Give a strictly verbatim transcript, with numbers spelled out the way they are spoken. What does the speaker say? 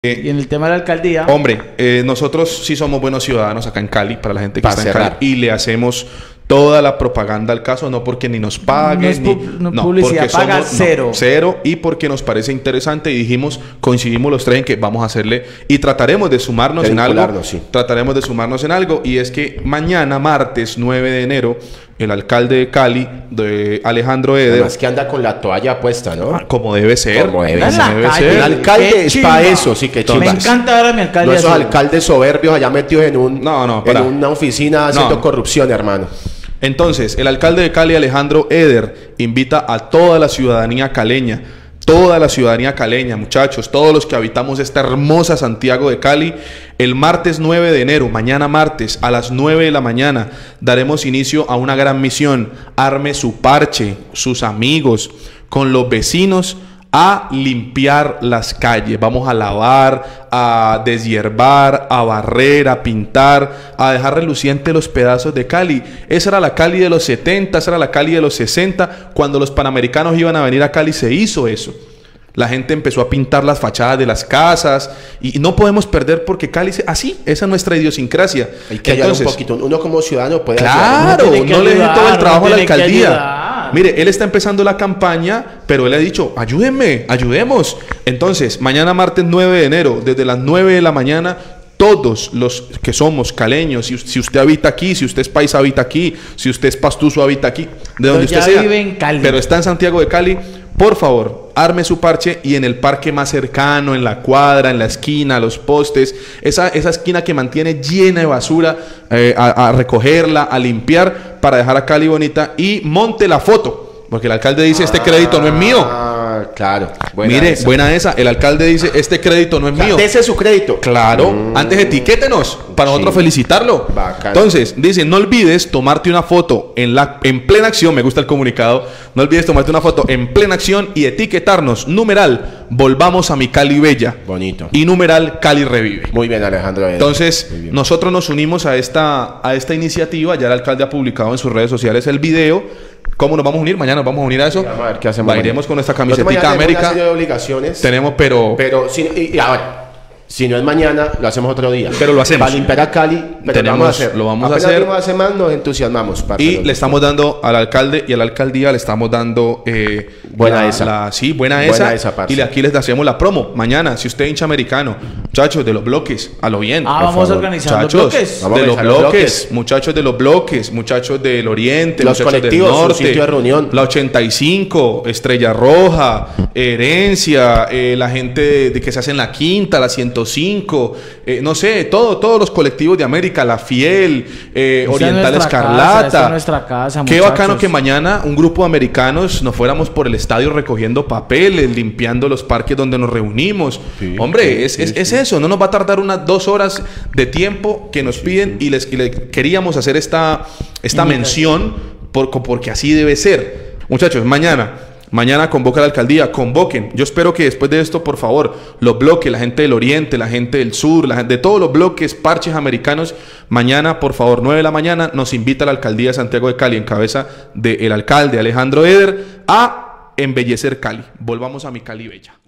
Y en el tema de la alcaldía... Hombre, eh, nosotros sí somos buenos ciudadanos acá en Cali, para la gente que Para está cerrar. en Cali, y le hacemos toda la propaganda al caso, no porque ni nos paguen, No es ni... pu- no, publicidad, porque paga somos- cero. no, cero, y porque nos parece interesante y dijimos, coincidimos los tres en que vamos a hacerle y trataremos de sumarnos De en algo. vincularnos, sí. Trataremos de sumarnos en algo, y es que mañana, martes nueve de enero, el alcalde de Cali, de Alejandro Eder, Además que anda con la toalla puesta, ¿no? ah, como debe ser, Como debe En la calle. El ser. alcalde Qué es chimba. para eso, sí, que Me chimbas. encanta ver a mi alcalde No esos así. alcaldes soberbios allá metidos en un No, no, en para. una oficina haciendo No. corrupción, hermano. Entonces, el alcalde de Cali, Alejandro Eder, invita a toda la ciudadanía caleña, toda la ciudadanía caleña, muchachos, todos los que habitamos esta hermosa Santiago de Cali, el martes nueve de enero, mañana martes, a las nueve de la mañana, daremos inicio a una gran misión. Arme su parche, sus amigos, con los vecinos, a limpiar las calles. Vamos a lavar, a deshiervar, a barrer, a pintar, a dejar relucientes los pedazos de Cali. Esa era la Cali de los setenta, esa era la Cali de los sesenta. Cuando los panamericanos iban a venir a Cali se hizo eso. La gente empezó a pintar las fachadas de las casas y no podemos perder porque Cali se... así, esa es nuestra idiosincrasia. Hay que ayudar un poquito. Uno como ciudadano puede Claro, Uno tiene que no le deje ayudar, todo el uno trabajo a la tiene que alcaldía. ayudar. Mire, él está empezando la campaña, pero él ha dicho, ayúdenme, ayudemos. Entonces, mañana martes nueve de enero, desde las nueve de la mañana, todos los que somos caleños, si, si usted habita aquí, si usted es paisa, habita aquí, si usted es pastuso, habita aquí, de donde ya usted sea, vive en Cali. pero está en Santiago de Cali, por favor, arme su parche y en el parque más cercano, en la cuadra, en la esquina, los postes, esa, esa esquina que mantiene llena de basura, eh, a, a recogerla, a limpiar para dejar a Cali bonita y monte la foto, porque el alcalde dice, este crédito no es mío. Ah, claro. Buena Mire, esa. buena esa, el alcalde dice, este crédito no es O sea, mío. dese su crédito. Claro, Mm. antes etiquétenos para nosotros Sí. felicitarlo. Bacano. Entonces, dice, no olvides tomarte una foto en la en plena acción, me gusta el comunicado. No olvides tomarte una foto en plena acción y etiquetarnos, numeral, volvamos a mi Cali bella. Bonito. Y numeral, Cali revive. Muy bien, Alejandro. Entonces, Muy bien. nosotros nos unimos a esta, a esta iniciativa. Ya el alcalde ha publicado en sus redes sociales el video. ¿Cómo nos vamos a unir? Mañana nos vamos a unir a eso. Vamos a ver qué hacemos Va, mañana. iremos con nuestra Nosotros camisetica mañana tenemos una América. serie de obligaciones. Tenemos, pero... Pero, si, y, y ahora, si no es mañana, lo hacemos otro día. Pero lo hacemos. Para limpiar a Cali, pero Tenemos- lo vamos a hacer. lo vamos a Apenas hacer. vimos hace más, nos entusiasmamos. parce, Y nos- le estamos dando al alcalde y a la alcaldía le estamos dando eh, Buena la- esa. la- sí, buena, Buena esa. esa, parce. Y le- aquí les hacemos la promo. Mañana, si usted es hincha americano, muchachos de los bloques, a lo bien. Ah, por vamos a favor. organizar los Muchachos bloques. Vamos a de los organizar los bloques, bloques. muchachos de los bloques, muchachos del oriente, Los muchachos colectivos, del su norte, sitio de reunión. la ochenta y cinco, Estrella Roja, Herencia, eh, la gente de, de que se hace en la Quinta, la ciento cinco, eh, no sé, todo, todos los colectivos de América, La Fiel, eh, Esta es Oriental nuestra Escarlata. casa, esta es nuestra casa, Qué muchachos. bacano que mañana un grupo de americanos nos fuéramos por el estadio recogiendo papeles, limpiando los parques donde nos reunimos. Sí, Hombre, sí, es, sí, es, sí. es eso, no nos va a tardar unas dos horas de tiempo que nos piden y les, y les queríamos hacer esta, esta mención por, porque así debe ser. Muchachos, mañana, mañana convoca la alcaldía, convoquen. Yo espero que después de esto, por favor, los bloques, la gente del oriente, la gente del sur, la gente de todos los bloques, parches americanos, mañana, por favor, nueve de la mañana, nos invita la alcaldía de Santiago de Cali en cabeza del alcalde Alejandro Eder a embellecer Cali. Volvamos a mi Cali bella.